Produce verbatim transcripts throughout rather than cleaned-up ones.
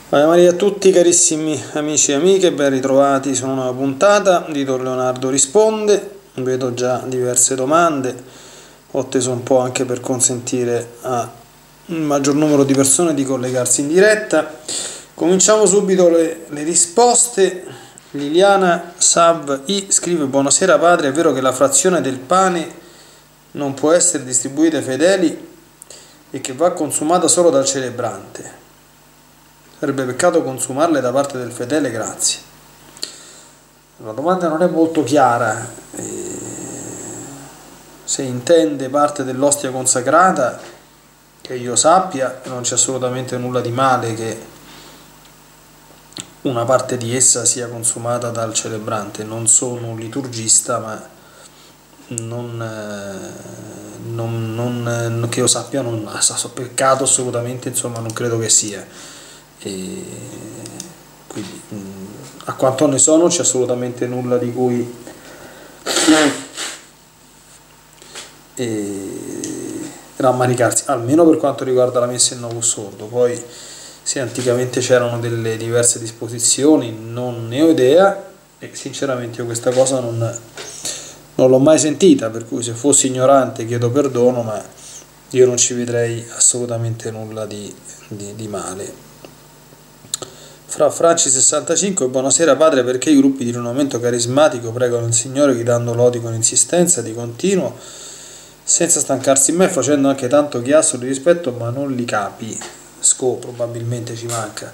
Ave Maria a tutti carissimi amici e amiche, ben ritrovati su una nuova puntata di Don Leonardo Risponde. Vedo già diverse domande, ho atteso un po' anche per consentire a un maggior numero di persone di collegarsi in diretta. Cominciamo subito le, le risposte. Liliana Sav I scrive: buonasera padre, è vero che la frazione del pane non può essere distribuita ai fedeli e che va consumata solo dal celebrante? Sarebbe peccato consumarle da parte del fedele, grazie. La domanda non è molto chiara. Eh, se intende parte dell'ostia consacrata, che io sappia, non c'è assolutamente nulla di male che una parte di essa sia consumata dal celebrante. Non sono un liturgista, ma non, non, non che io sappia non ha peccato assolutamente, insomma non credo che sia. E quindi a quanto ne so non c'è assolutamente nulla di cui e rammaricarsi, almeno per quanto riguarda la messa in novus sordo. Poi se anticamente c'erano delle diverse disposizioni non ne ho idea e sinceramente io questa cosa non, non l'ho mai sentita, per cui se fossi ignorante chiedo perdono, ma io non ci vedrei assolutamente nulla di, di, di male. Fra Franci sessantacinque, buonasera padre, perché i gruppi di rinnovamento carismatico pregano il Signore gridando lodi con insistenza di continuo senza stancarsi mai, facendo anche tanto chiasso di rispetto, ma non li capi? Sco probabilmente ci manca.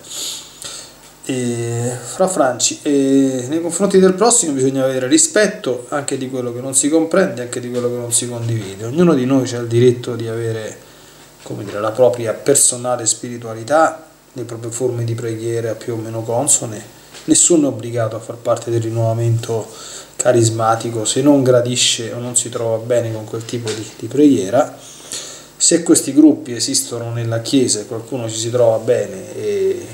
E, fra Franci, e nei confronti del prossimo bisogna avere rispetto anche di quello che non si comprende, anche di quello che non si condivide. Ognuno di noi ha il diritto di avere, come dire, la propria personale spiritualità, le proprie forme di preghiera più o meno consone. Nessuno è obbligato a far parte del rinnovamento carismatico se non gradisce o non si trova bene con quel tipo di, di preghiera. Se questi gruppi esistono nella Chiesa e qualcuno ci si trova bene e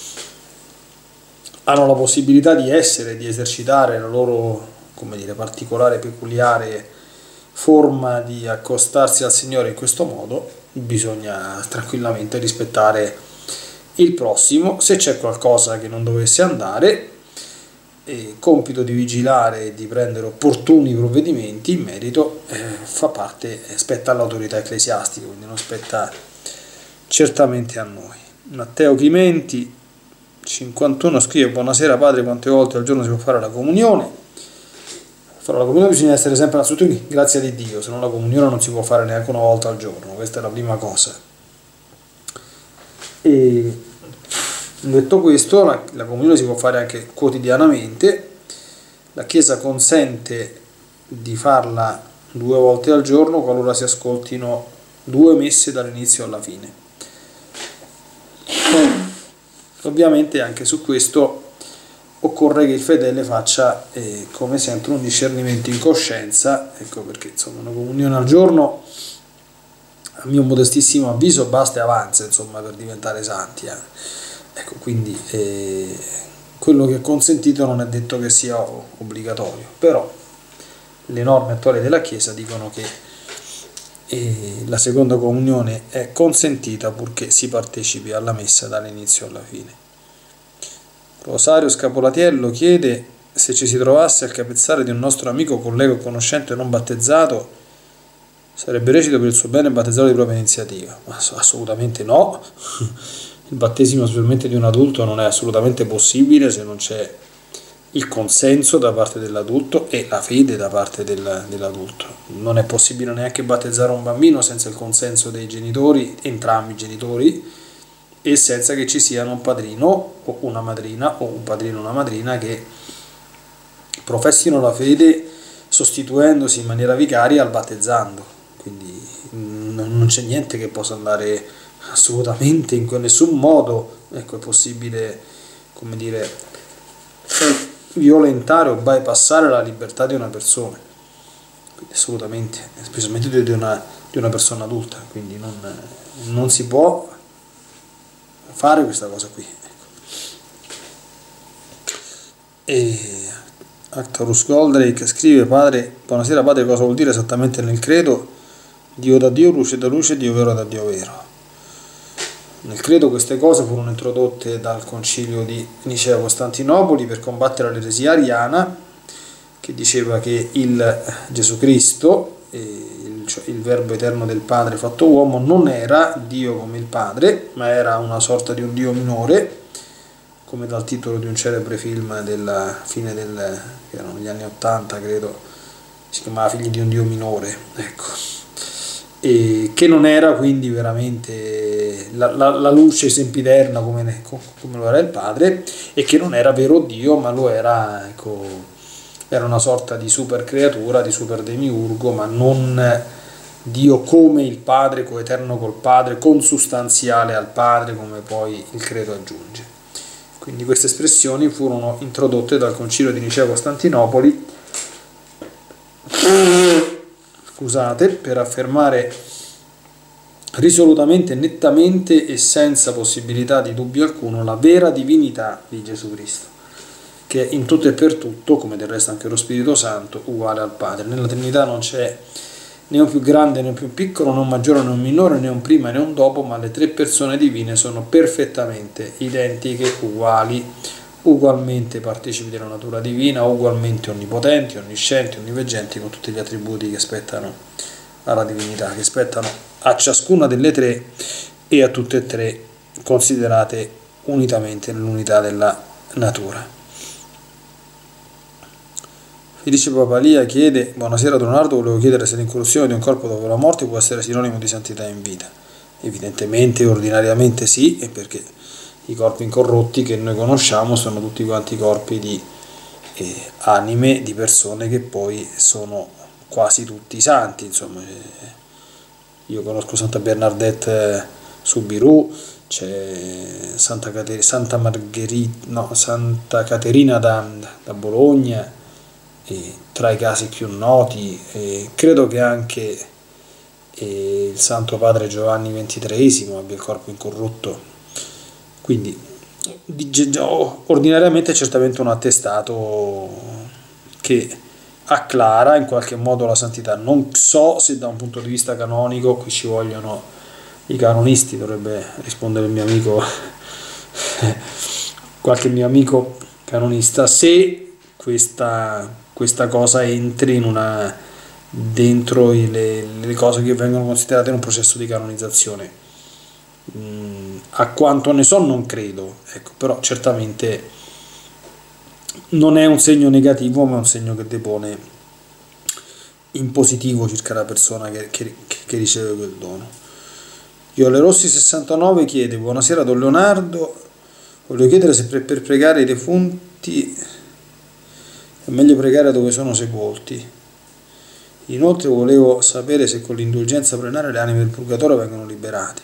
hanno la possibilità di essere, di esercitare la loro, come dire, particolare, peculiare forma di accostarsi al Signore in questo modo, bisogna tranquillamente rispettare il prossimo. Se c'è qualcosa che non dovesse andare, eh, compito di vigilare e di prendere opportuni provvedimenti in merito eh, fa parte, spetta all'autorità ecclesiastica, quindi non spetta certamente a noi. Matteo Chimenti cinquantuno scrive: buonasera padre, quante volte al giorno si può fare la comunione? Fare la comunione bisogna essere sempre innanzitutto in grazia di Dio, se no la comunione non si può fare neanche una volta al giorno, questa è la prima cosa. E detto questo, la, la comunione si può fare anche quotidianamente. La Chiesa consente di farla due volte al giorno qualora si ascoltino due messe dall'inizio alla fine. Ovviamente anche su questo occorre che il fedele faccia eh, come sempre un discernimento in coscienza, ecco perché insomma una comunione al giorno a mio modestissimo avviso basta e avanza, insomma, per diventare santi. Eh. Ecco, quindi eh, quello che è consentito non è detto che sia obbligatorio, però le norme attuali della Chiesa dicono che eh, la seconda comunione è consentita purché si partecipi alla messa dall'inizio alla fine. Rosario Scapolatiello chiede: se ci si trovasse al capezzale di un nostro amico, collega o conoscente non battezzato, sarebbe lecito per il suo bene battezzarlo di propria iniziativa? Assolutamente no. Il battesimo specialmente di un adulto non è assolutamente possibile se non c'è il consenso da parte dell'adulto e la fede da parte del, dell'adulto. Non è possibile neanche battezzare un bambino senza il consenso dei genitori, entrambi i genitori, e senza che ci siano un padrino o una madrina o un padrino o una madrina che professino la fede sostituendosi in maniera vicaria al battezzando. Quindi non c'è niente che possa andare assolutamente in nessun modo, ecco, è possibile, come dire, violentare o bypassare la libertà di una persona, quindi assolutamente, specialmente di una, di una persona adulta, quindi non, non si può fare questa cosa qui, ecco. E Actarus Goldrake scrive: padre, buonasera padre, cosa vuol dire esattamente nel credo Dio da Dio, luce da luce, Dio vero da Dio vero? Nel credo queste cose furono introdotte dal concilio di Nicea-Costantinopoli per combattere l'eresia ariana, che diceva che il Gesù Cristo, il, cioè il Verbo eterno del Padre fatto uomo, non era Dio come il Padre, ma era una sorta di un Dio minore, come dal titolo di un celebre film della fine del, che erano gli anni ottanta, credo, si chiamava Figli di un Dio minore, ecco. E che non era quindi veramente la, la, la luce sempiterna come, come lo era il Padre, e che non era vero Dio, ma lo era, ecco, era una sorta di super creatura, di super demiurgo, ma non Dio come il Padre, coeterno col Padre, consustanziale al Padre, come poi il credo aggiunge. Quindi queste espressioni furono introdotte dal concilio di Nicea-Costantinopoli, scusate, per affermare risolutamente, nettamente e senza possibilità di dubbio alcuno la vera divinità di Gesù Cristo, che è in tutto e per tutto, come del resto anche lo Spirito Santo, uguale al Padre. Nella Trinità non c'è né un più grande né un più piccolo, né un maggiore né un minore, né un prima né un dopo, ma le tre persone divine sono perfettamente identiche, uguali, ugualmente partecipi della natura divina, ugualmente onnipotenti, onniscienti, onniveggenti, con tutti gli attributi che spettano alla divinità, che spettano a ciascuna delle tre e a tutte e tre considerate unitamente nell'unità della natura. Felice Papalia chiede: buonasera Leonardo, volevo chiedere se l'incorruzione di un corpo dopo la morte può essere sinonimo di santità in vita. Evidentemente, ordinariamente sì, e perché i corpi incorrotti che noi conosciamo sono tutti quanti corpi di eh, anime di persone che poi sono quasi tutti santi, insomma. Io conosco Santa Bernadette Soubirous, c'è Santa, Cater Santa Margherita, no, Santa Caterina da, da Bologna, e tra i casi più noti, e credo che anche e il Santo Padre Giovanni ventitreesimo abbia il corpo incorrotto, quindi ordinariamente è certamente un attestato che acclara in qualche modo la santità. Non so se da un punto di vista canonico, qui ci vogliono i canonisti, dovrebbe rispondere il mio amico qualche mio amico canonista, se questa questa cosa entri in una, dentro le, le cose che vengono considerate in un processo di canonizzazione. Mm, a quanto ne so non credo, ecco, però certamente non è un segno negativo, ma è un segno che depone in positivo circa la persona che, che, che riceve quel dono. Iole Rossi sessantanove chiede: buonasera Don Leonardo, voglio chiedere se per, per pregare i defunti è meglio pregare dove sono sepolti. Inoltre volevo sapere se con l'indulgenza plenaria le anime del purgatorio vengono liberate.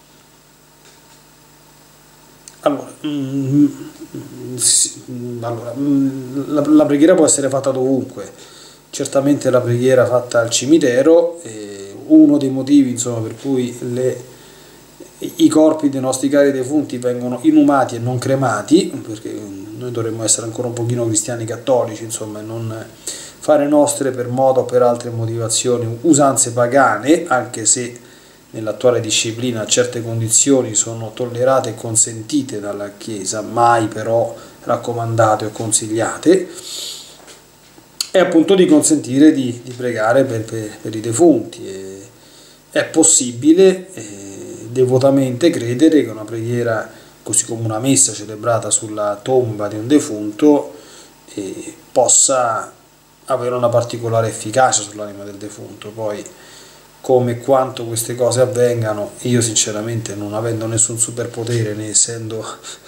Allora, mm, sì, allora mm, la, la preghiera può essere fatta dovunque. Certamente la preghiera fatta al cimitero è uno dei motivi, insomma, per cui le, i corpi dei nostri cari defunti vengono inumati e non cremati, perché noi dovremmo essere ancora un pochino cristiani cattolici, insomma, e non fare nostre per modo o per altre motivazioni usanze pagane, anche se nell'attuale disciplina certe condizioni sono tollerate e consentite dalla Chiesa, mai però raccomandate o consigliate, è appunto di consentire di, di pregare per, per, per i defunti. E è possibile eh, devotamente credere che una preghiera, così come una messa celebrata sulla tomba di un defunto, eh, possa avere una particolare efficacia sull'anima del defunto. Poi come e quanto queste cose avvengano, io sinceramente, non avendo nessun superpotere, né essendo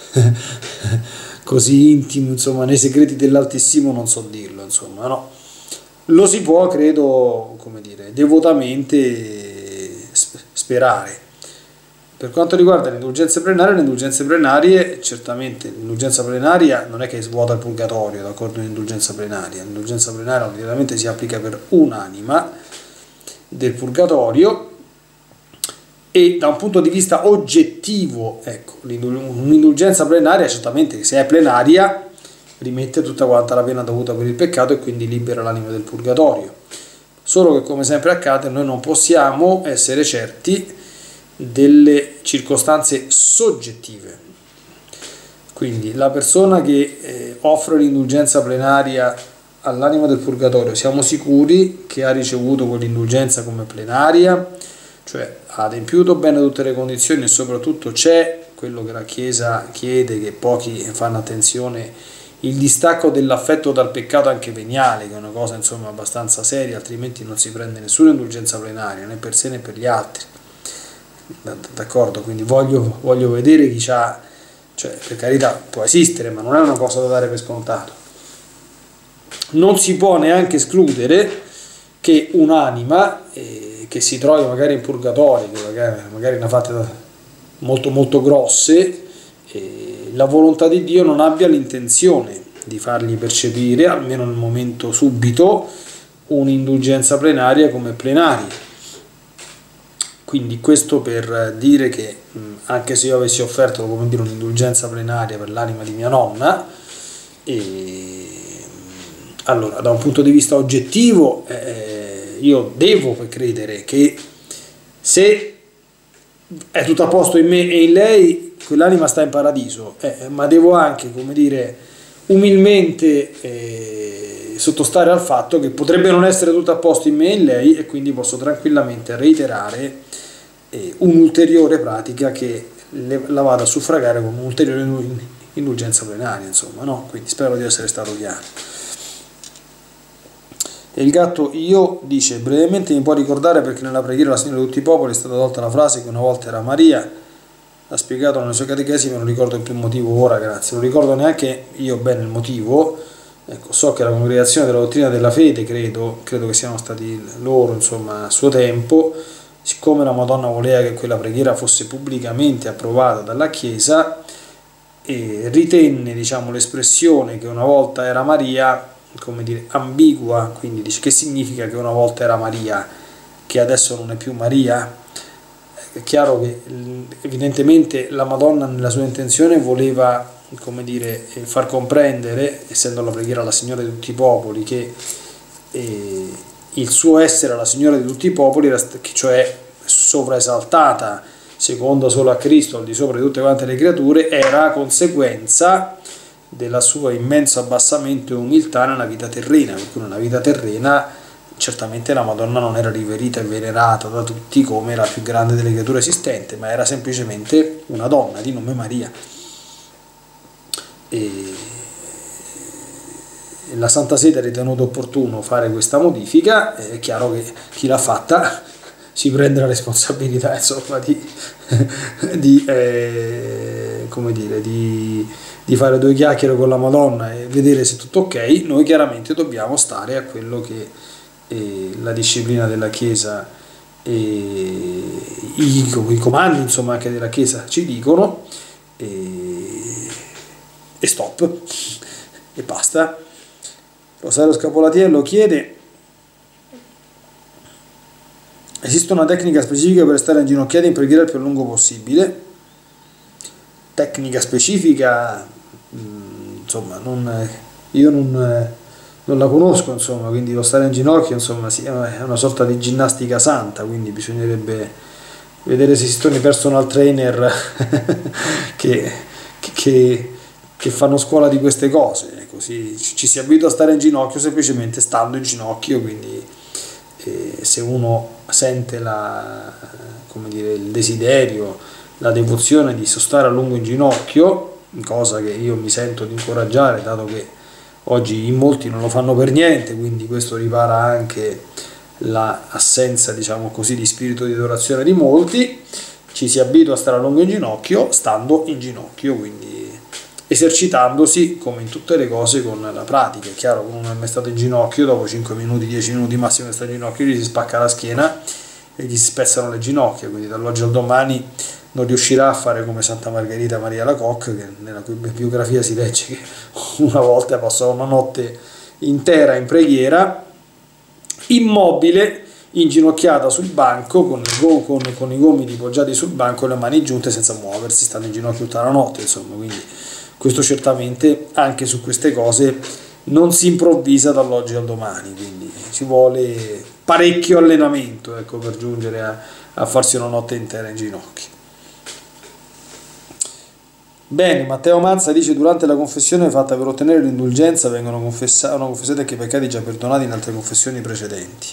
così intimo, insomma, nei segreti dell'Altissimo, non so dirlo, insomma, no. Lo si può, credo, come dire, devotamente sperare. Per quanto riguarda le indulgenze plenarie, le indulgenze plenarie, certamente l'indulgenza plenaria non è che svuota il purgatorio, d'accordo con l'indulgenza plenaria. L'indulgenza plenaria ovviamente si applica per un'anima del purgatorio, e da un punto di vista oggettivo, ecco, un'indulgenza plenaria certamente, se è plenaria, rimette tutta quanta la pena dovuta per il peccato e quindi libera l'anima del purgatorio. Solo che, come sempre accade, noi non possiamo essere certi delle circostanze soggettive. Quindi la persona che eh, offre l'indulgenza plenaria all'anima del purgatorio, siamo sicuri che ha ricevuto quell'indulgenza come plenaria, cioè ha adempiuto bene tutte le condizioni e soprattutto c'è quello che la Chiesa chiede, che pochi fanno attenzione, il distacco dell'affetto dal peccato anche veniale, che è una cosa insomma abbastanza seria, altrimenti non si prende nessuna indulgenza plenaria, né per sé né per gli altri. D'accordo? Quindi voglio, voglio vedere chi c'ha, cioè per carità può esistere, ma non è una cosa da dare per scontato. Non si può neanche escludere che un'anima eh, che si trovi magari in purgatorio, che magari, magari ne ha fatte molto molto grosse, eh, la volontà di Dio non abbia l'intenzione di fargli percepire, almeno nel momento subito, un'indulgenza plenaria come plenaria. Quindi questo per dire che mh, anche se io avessi offerto, come dire, un'indulgenza plenaria per l'anima di mia nonna, e allora da un punto di vista oggettivo eh, io devo credere che se è tutto a posto in me e in lei, quell'anima sta in paradiso, eh, ma devo anche, come dire, umilmente eh, sottostare al fatto che potrebbe non essere tutto a posto in me e in lei, e quindi posso tranquillamente reiterare eh, un'ulteriore pratica che le, la vada a suffragare con un'ulteriore indulgenza plenaria, insomma, no? Quindi spero di essere stato chiaro. E il gatto io dice: brevemente mi può ricordare perché nella preghiera la Signora di tutti i popoli è stata tolta la frase che una volta era Maria? Ha spiegato nelle sue catechesi, ma non ricordo più il motivo ora, grazie. Non ricordo neanche io bene il motivo. Ecco, so che la congregazione della dottrina della fede, credo, credo che siano stati loro, insomma, a suo tempo, siccome la Madonna voleva che quella preghiera fosse pubblicamente approvata dalla Chiesa, e ritenne, diciamo, l'espressione che una volta era Maria, come dire, ambigua, quindi dice: che significa che una volta era Maria, che adesso non è più Maria? È chiaro che evidentemente la Madonna nella sua intenzione voleva, come dire, far comprendere, essendo la preghiera alla Signora di tutti i popoli, che eh, il suo essere alla Signora di tutti i popoli, era, cioè sovraesaltata, seconda solo a Cristo, al di sopra di tutte quante le creature, era conseguenza della sua immenso abbassamento e umiltà nella vita terrena, per cui nella vita terrena certamente la Madonna non era riverita e venerata da tutti come la più grande delle creature esistenti, ma era semplicemente una donna di nome Maria. E la Santa Sede ha ritenuto opportuno fare questa modifica. È chiaro che chi l'ha fatta si prende la responsabilità, insomma, di, di eh, come dire, di di fare due chiacchiere con la Madonna e vedere se tutto ok. Noi chiaramente dobbiamo stare a quello che eh, la disciplina della Chiesa e i, i comandi, insomma, anche della Chiesa ci dicono, e, e stop, e basta. Rosario Scapolatiello chiede: esiste una tecnica specifica per stare inginocchiati in preghiera il più a lungo possibile? Tecnica specifica, insomma, non, io non, non la conosco, insomma, quindi lo stare in ginocchio, insomma, sì, è una sorta di ginnastica santa, quindi bisognerebbe vedere se esistono i personal trainer che, che, che fanno scuola di queste cose, così ci si abitua a stare in ginocchio semplicemente stando in ginocchio, quindi eh, se uno sente la, come dire, il desiderio, la devozione di stare a lungo in ginocchio, cosa che io mi sento di incoraggiare, dato che oggi in molti non lo fanno per niente, quindi questo ripara anche l'assenza, diciamo così, di spirito di adorazione di molti. Ci si abitua a stare a lungo in ginocchio stando in ginocchio, quindi esercitandosi come in tutte le cose con la pratica. È chiaro che uno non è mai stato in ginocchio, dopo cinque minuti, dieci minuti massimo che sta in ginocchio gli si spacca la schiena e gli si spezzano le ginocchia, quindi dall'oggi al domani non riuscirà a fare come Santa Margherita Maria Alacoque, che nella cui biografia si legge che una volta passò una notte intera in preghiera, immobile, inginocchiata sul banco, con, il, con, con i gomiti poggiati sul banco e le mani giunte senza muoversi, stando in ginocchio tutta la notte, insomma. Quindi questo certamente, anche su queste cose, non si improvvisa dall'oggi al domani, quindi ci vuole parecchio allenamento, ecco, per giungere a a farsi una notte intera in ginocchio. Bene, Matteo Manza dice: durante la confessione fatta per ottenere l'indulgenza vengono confessati, confessati anche i peccati già perdonati in altre confessioni precedenti.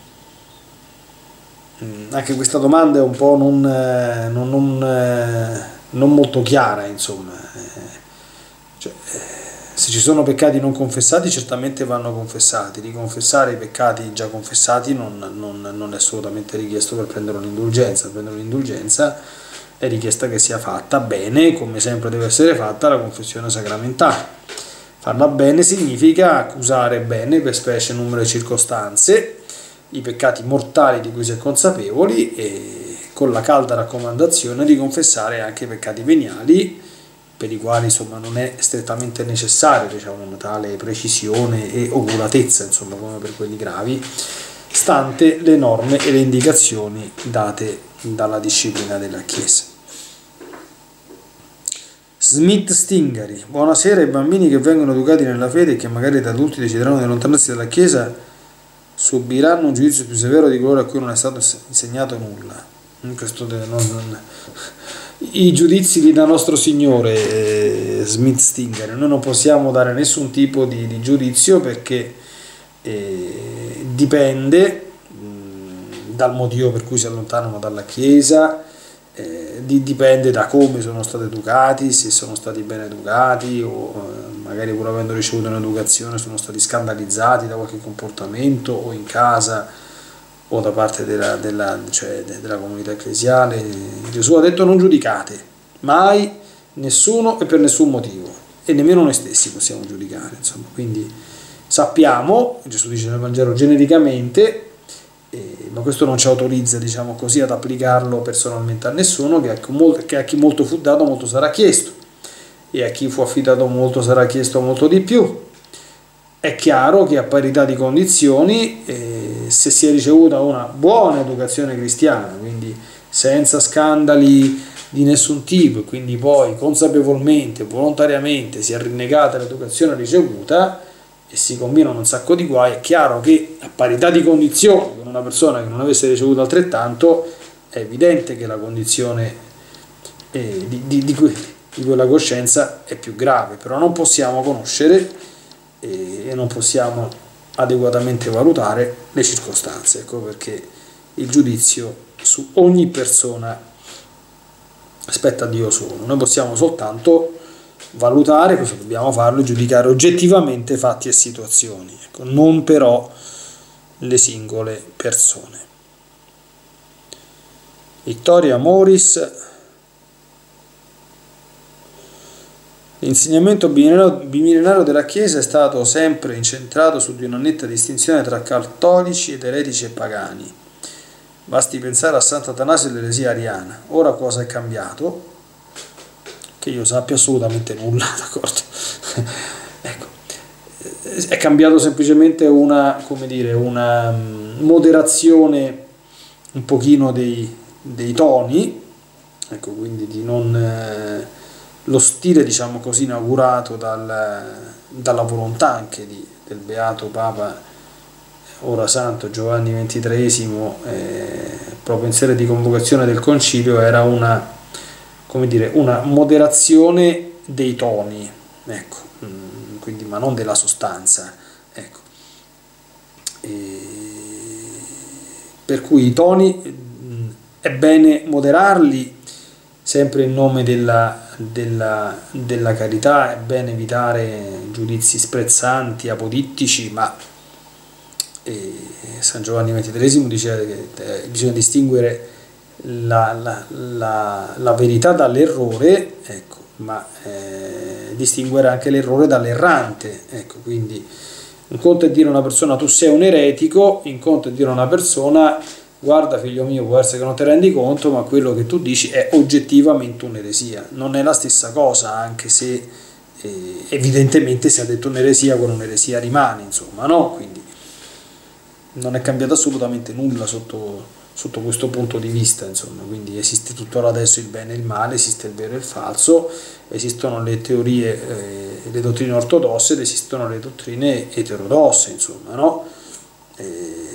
Mm, anche questa domanda è un po' non, eh, non, non, eh, non molto chiara, insomma. Eh, cioè, eh, se ci sono peccati non confessati, certamente vanno confessati. Riconfessare i peccati già confessati non, non, non è assolutamente richiesto per prendere un'indulgenza. Per prendere un'indulgenza è richiesta che sia fatta bene, come sempre deve essere fatta la confessione sacramentale. Farla bene significa accusare bene, per specie, numero e circostanze, i peccati mortali di cui si è consapevoli, e con la calda raccomandazione di confessare anche i peccati veniali, per i quali insomma non è strettamente necessario, diciamo, una tale precisione e oculatezza, insomma, come per quelli gravi, stante le norme e le indicazioni date dalla disciplina della Chiesa. Smith Stingari: buonasera. I bambini che vengono educati nella fede e che magari da adulti decideranno di allontanarsi dalla Chiesa subiranno un giudizio più severo di coloro a cui non è stato insegnato nulla. In questo de, non, non, i giudizi li dà nostro Signore, eh, Smith Stingari. Noi non possiamo dare nessun tipo di, di giudizio, perché eh, dipende dal motivo per cui si allontanano dalla Chiesa, eh, di, dipende da come sono stati educati, se sono stati ben educati o eh, magari pur avendo ricevuto un'educazione sono stati scandalizzati da qualche comportamento o in casa o da parte della, della, cioè, della comunità ecclesiale. Gesù ha detto: non giudicate mai nessuno e per nessun motivo, e nemmeno noi stessi possiamo giudicare, insomma. Quindi sappiamo, Gesù dice nel Vangelo genericamente, Eh, ma questo non ci autorizza, diciamo così, ad applicarlo personalmente a nessuno, che a, molto, che a chi molto fu dato molto sarà chiesto, e a chi fu affidato molto sarà chiesto molto di più. È chiaro che a parità di condizioni, eh, se si è ricevuta una buona educazione cristiana, quindi senza scandali di nessun tipo, e quindi poi consapevolmente, volontariamente si è rinnegata l'educazione ricevuta e si combinano un sacco di guai, è chiaro che a parità di condizioni con una persona che non avesse ricevuto altrettanto, è evidente che la condizione eh, di, di, di, que, di quella coscienza è più grave. Però non possiamo conoscere eh, e non possiamo adeguatamente valutare le circostanze, ecco perché il giudizio su ogni persona spetta a Dio solo. Noi possiamo soltanto valutare, cosa dobbiamo farlo, giudicare oggettivamente fatti e situazioni, ecco, non però le singole persone. Vittoria Moris: l'insegnamento bimillenario della Chiesa è stato sempre incentrato su di una netta distinzione tra cattolici ed eretici e pagani. Basti pensare a Sant'Atanasio e l'eresia ariana. Ora cosa è cambiato? Che io sappia assolutamente nulla, d'accordo? Ecco, è cambiato semplicemente una, come dire, una moderazione un pochino dei, dei toni, ecco, quindi di non eh, lo stile, diciamo così, inaugurato dal, dalla volontà anche di, del beato Papa ora santo Giovanni ventitreesimo, eh, proprio in sede di convocazione del concilio, era una, come dire, una moderazione dei toni, ecco, quindi, ma non della sostanza, ecco. E per cui i toni è bene moderarli, sempre in nome della, della, della carità. È bene evitare giudizi sprezzanti, apodittici, ma eh, San Giovanni ventitreesimo diceva che eh, bisogna distinguere La, la, la, la verità dall'errore, ecco, ma eh, distinguere anche l'errore dall'errante, ecco. Quindi un conto è dire a una persona tu sei un eretico, in conto è dire a una persona guarda figlio mio, può essere che non ti rendi conto, ma quello che tu dici è oggettivamente un'eresia. Non è la stessa cosa, anche se eh, evidentemente se ha detto un'eresia, con un'eresia rimane, insomma, no? Quindi non è cambiato assolutamente nulla sotto sotto questo punto di vista, insomma. Quindi esiste tuttora adesso il bene e il male, esiste il vero e il falso, esistono le teorie, eh, le dottrine ortodosse ed esistono le dottrine eterodosse, insomma, no? Eh,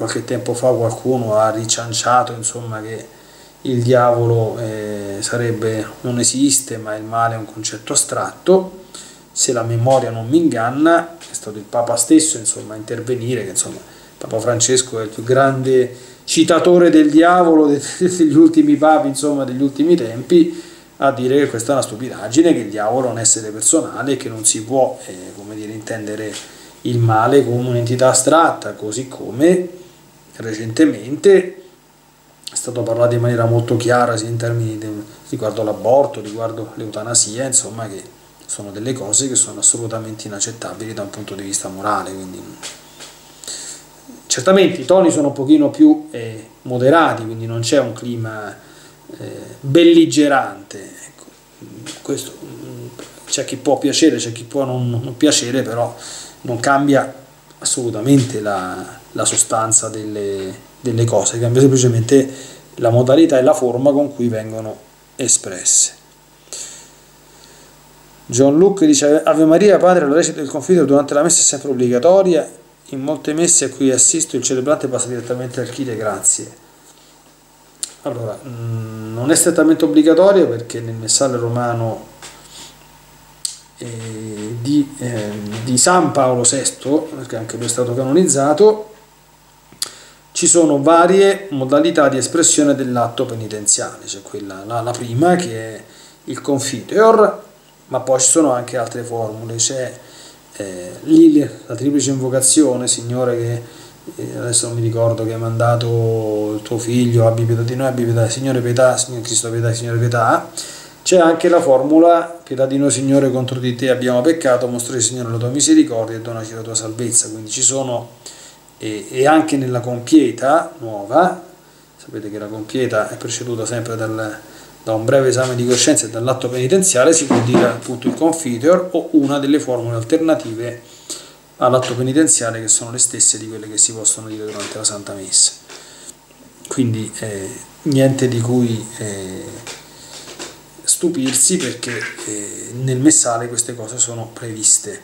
qualche tempo fa qualcuno ha ricianciato, insomma, che il diavolo eh, sarebbe, non esiste, ma il male è un concetto astratto. Se la memoria non mi inganna, è stato il Papa stesso, insomma, a intervenire, che insomma Papa Francesco è il più grande citatore del diavolo degli ultimi papi, insomma, degli ultimi tempi, a dire che questa è una stupidaggine, che il diavolo è un essere personale, che non si può eh, come dire, intendere il male come un'entità astratta, così come recentemente è stato parlato in maniera molto chiara sia in termini de, riguardo l'aborto, riguardo l'eutanasia, insomma, che sono delle cose che sono assolutamente inaccettabili da un punto di vista morale. Quindi certamente i toni sono un pochino più eh, moderati, quindi non c'è un clima eh, belligerante, ecco. Questo c'è chi può piacere, c'è chi può non, non piacere, però non cambia assolutamente la, la sostanza delle, delle cose, cambia semplicemente la modalità e la forma con cui vengono espresse. John Luke dice: Ave Maria, Padre, la recita del Confiteor durante la messa è sempre obbligatoria. In molte messe a cui assisto il celebrante passa direttamente al Kyrie grazie. Allora, non è strettamente obbligatoria, perché nel messale romano eh, di, eh, di San Paolo sesto, perché anche lui è stato canonizzato, ci sono varie modalità di espressione dell'atto penitenziale. C'è quella, la, la prima, che è il Confiteor, ma poi ci sono anche altre formule. C'è eh, lì la triplice invocazione: Signore, che eh, adesso non mi ricordo, che hai mandato il tuo figlio, abbi pietà di noi, abbi pietà, Signore pietà, Signore Cristo pietà, Signore pietà. C'è anche la formula: pietà di noi, Signore, contro di te abbiamo peccato, mostraci, Signore, la tua misericordia e donaci la tua salvezza. Quindi ci sono, e, e anche nella compieta nuova, sapete che la compieta è preceduta sempre dal da un breve esame di coscienza e dall'atto penitenziale, si può dire appunto il Confiteor o una delle formule alternative all'atto penitenziale, che sono le stesse di quelle che si possono dire durante la Santa Messa. Quindi eh, niente di cui eh, stupirsi, perché eh, nel messale queste cose sono previste.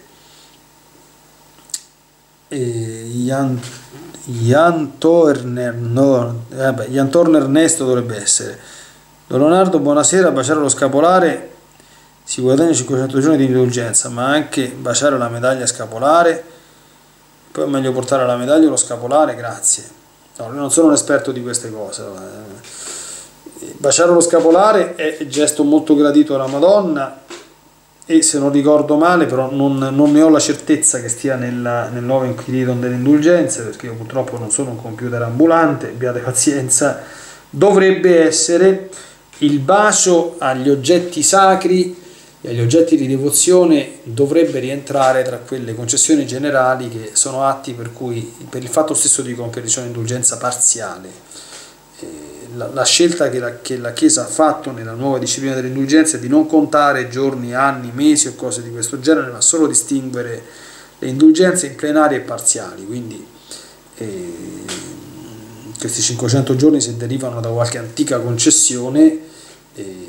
E Jan, Jan Torner, no, eh beh, Jan Torner Ernesto dovrebbe essere: Leonardo, buonasera, baciare lo scapolare si guadagna cinquecento giorni di indulgenza, ma anche baciare la medaglia scapolare, poi è meglio portare la medaglia o lo scapolare? Grazie. No, io non sono un esperto di queste cose. Baciare lo scapolare è un gesto molto gradito alla Madonna, e se non ricordo male, però non, non ne ho la certezza che stia nella, nel nuovo Inquiritum delle indulgenze, perché io purtroppo non sono un computer ambulante, abbiate pazienza. Dovrebbe essere il bacio agli oggetti sacri e agli oggetti di devozione, dovrebbe rientrare tra quelle concessioni generali che sono atti per cui, per il fatto stesso di compiere un'indulgenza parziale, eh, la, la scelta che la, che la Chiesa ha fatto nella nuova disciplina dell'indulgenza è di non contare giorni, anni, mesi o cose di questo genere, ma solo distinguere le indulgenze in plenarie e parziali. Quindi eh, questi cinquecento giorni, se derivano da qualche antica concessione, eh,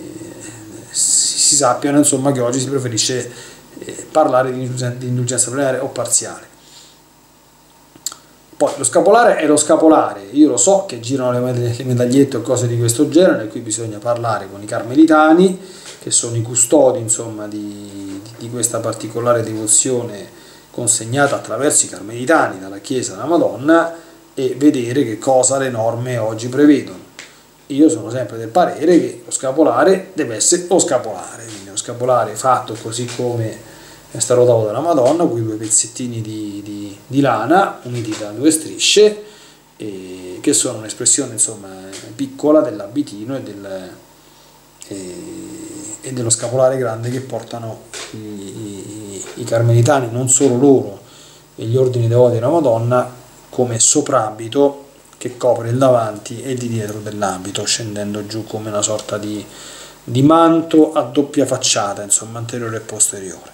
si sappiano, insomma, che oggi si preferisce eh, parlare di indulgenza plenaria o parziale. Poi lo scapolare è lo scapolare, io lo so che girano le medagliette o cose di questo genere, qui bisogna parlare con i carmelitani, che sono i custodi, insomma, di, di questa particolare devozione consegnata attraverso i carmelitani dalla Chiesa alla Madonna, e vedere che cosa le norme oggi prevedono. Io sono sempre del parere che lo scapolare deve essere lo scapolare, quindi lo scapolare fatto così come è stato dato dalla Madonna, quei due pezzettini di, di, di lana uniti da due strisce, e che sono un'espressione, insomma, piccola dell'abitino e, del, e, e dello scapolare grande che portano i, i, i carmelitani, non solo loro e gli ordini devoti della Madonna, come soprabito che copre il davanti e il di dietro dell'abito, scendendo giù come una sorta di, di manto a doppia facciata, insomma, anteriore e posteriore.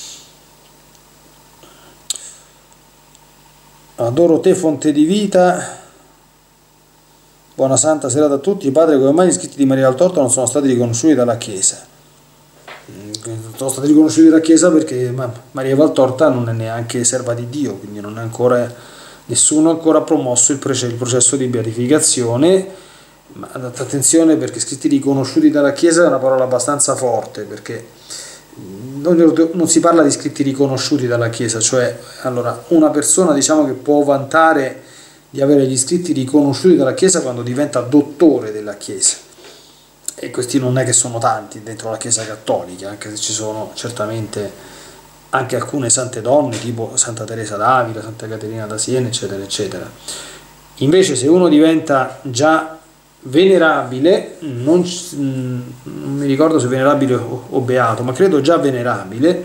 Adoro te, fonte di vita. Buona santa serata a tutti. Padre, come mai gli scritti di Maria Valtorta non sono stati riconosciuti dalla Chiesa? Sono stati riconosciuti dalla Chiesa perché Maria Valtorta non è neanche serva di Dio, quindi non è ancora nessuno ha ancora promosso il, il processo di beatificazione, ma attenzione, perché scritti riconosciuti dalla Chiesa è una parola abbastanza forte, perché non, non si parla di scritti riconosciuti dalla Chiesa, cioè allora una persona, diciamo, che può vantare di avere gli scritti riconosciuti dalla Chiesa quando diventa dottore della Chiesa, e questi non è che sono tanti dentro la Chiesa cattolica, anche se ci sono certamente anche alcune sante donne tipo Santa Teresa d'Avila, Santa Caterina da Siena, eccetera eccetera. Invece se uno diventa già venerabile, non, non mi ricordo se venerabile o, o beato, ma credo già venerabile,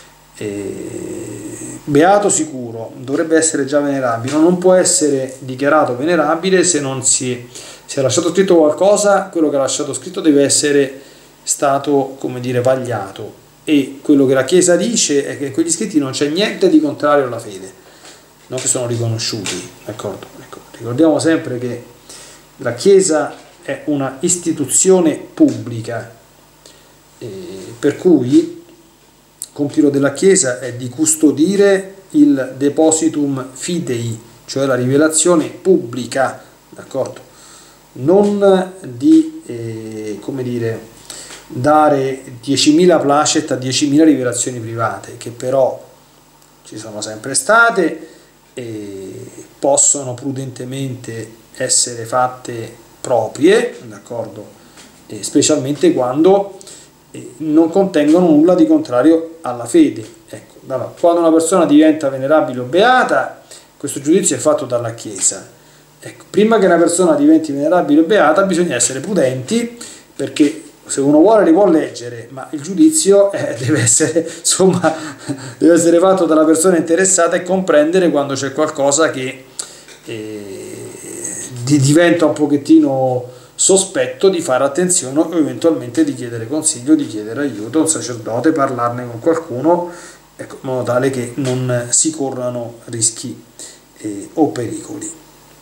eh, beato sicuro, dovrebbe essere già venerabile, non può essere dichiarato venerabile se non si, si è lasciato scritto qualcosa. Quello che ha lasciato scritto deve essere stato, come dire, vagliato, e quello che la Chiesa dice è che in quegli scritti non c'è niente di contrario alla fede, non che sono riconosciuti, d'accordo? Ecco, ricordiamo sempre che la Chiesa è una istituzione pubblica, eh, per cui compito della Chiesa è di custodire il depositum fidei, cioè la rivelazione pubblica, d'accordo? Non di, eh, come dire, dare diecimila placet a diecimila rivelazioni private, che però ci sono sempre state e possono prudentemente essere fatte proprie, d'accordo? E specialmente quando non contengono nulla di contrario alla fede. Ecco, quando una persona diventa venerabile o beata, questo giudizio è fatto dalla Chiesa. Ecco, prima che una persona diventi venerabile o beata bisogna essere prudenti, perché se uno vuole li può leggere, ma il giudizio eh, deve essere, insomma, deve essere fatto dalla persona interessata e comprendere quando c'è qualcosa che eh, diventa un pochettino sospetto, di fare attenzione o eventualmente di chiedere consiglio, di chiedere aiuto a un sacerdote, parlarne con qualcuno, ecco, in modo tale che non si corrano rischi eh, o pericoli.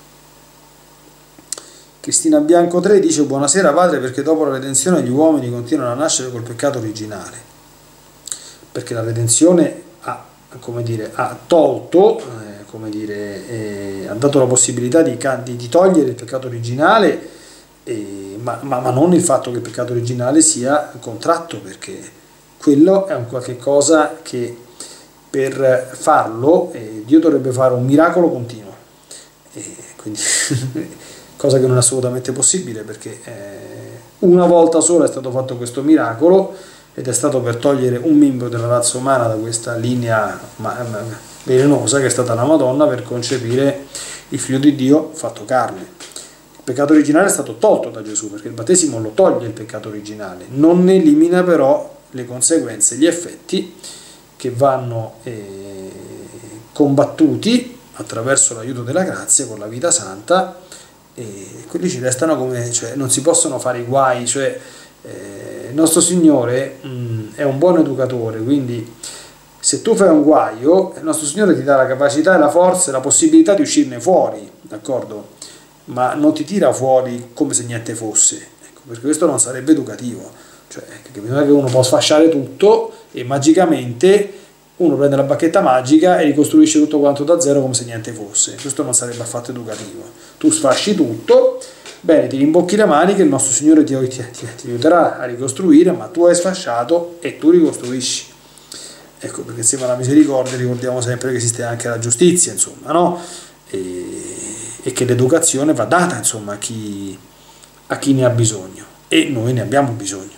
Cristina Bianco tre dice: buonasera padre, perché dopo la redenzione gli uomini continuano a nascere col peccato originale? Perché la redenzione ha, come dire, ha tolto, eh, come dire, eh, ha dato la possibilità di, di, di togliere il peccato originale, eh, ma, ma, ma non il fatto che il peccato originale sia contratto, perché quello è un qualche cosa che per farlo eh, Dio dovrebbe fare un miracolo continuo, e quindi cosa che non è assolutamente possibile, perché eh, una volta sola è stato fatto questo miracolo, ed è stato per togliere un membro della razza umana da questa linea velenosa che è stata la Madonna, per concepire il figlio di Dio fatto carne. Il peccato originale è stato tolto da Gesù, perché il battesimo lo toglie il peccato originale, non ne elimina però le conseguenze, gli effetti che vanno eh, combattuti attraverso l'aiuto della grazia con la vita santa, e quelli ci restano come, cioè non si possono fare i guai, cioè eh, il nostro Signore mh, è un buon educatore, quindi se tu fai un guaio il nostro Signore ti dà la capacità e la forza e la possibilità di uscirne fuori, d'accordo? Ma non ti tira fuori come se niente fosse, ecco, perché questo non sarebbe educativo, cioè non è che uno può sfasciare tutto e magicamente uno prende la bacchetta magica e ricostruisce tutto quanto da zero come se niente fosse. Questo non sarebbe affatto educativo. Tu sfasci tutto, bene, ti rimbocchi le maniche, il nostro Signore ti, ti, ti, ti aiuterà a ricostruire, ma tu hai sfasciato e tu ricostruisci. Ecco, perché insieme alla misericordia ricordiamo sempre che esiste anche la giustizia, insomma, no? E, e che l'educazione va data, insomma, a chi, a chi ne ha bisogno, e noi ne abbiamo bisogno.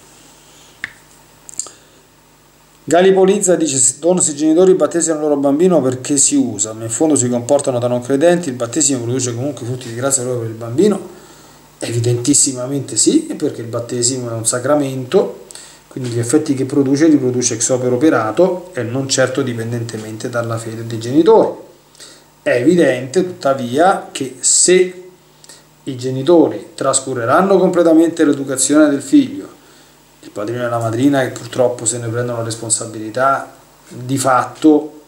Galipolizza dice: Don, se i genitori battezzano il loro bambino perché si usa, ma in fondo si comportano da non credenti, il battesimo produce comunque frutti di grazia proprio per il bambino? Evidentissimamente sì, perché il battesimo è un sacramento, quindi gli effetti che produce li produce ex opere operato e non certo dipendentemente dalla fede dei genitori. È evidente tuttavia che se i genitori trascureranno completamente l'educazione del figlio, il padrino e la madrina, che purtroppo se ne prendono la responsabilità, di fatto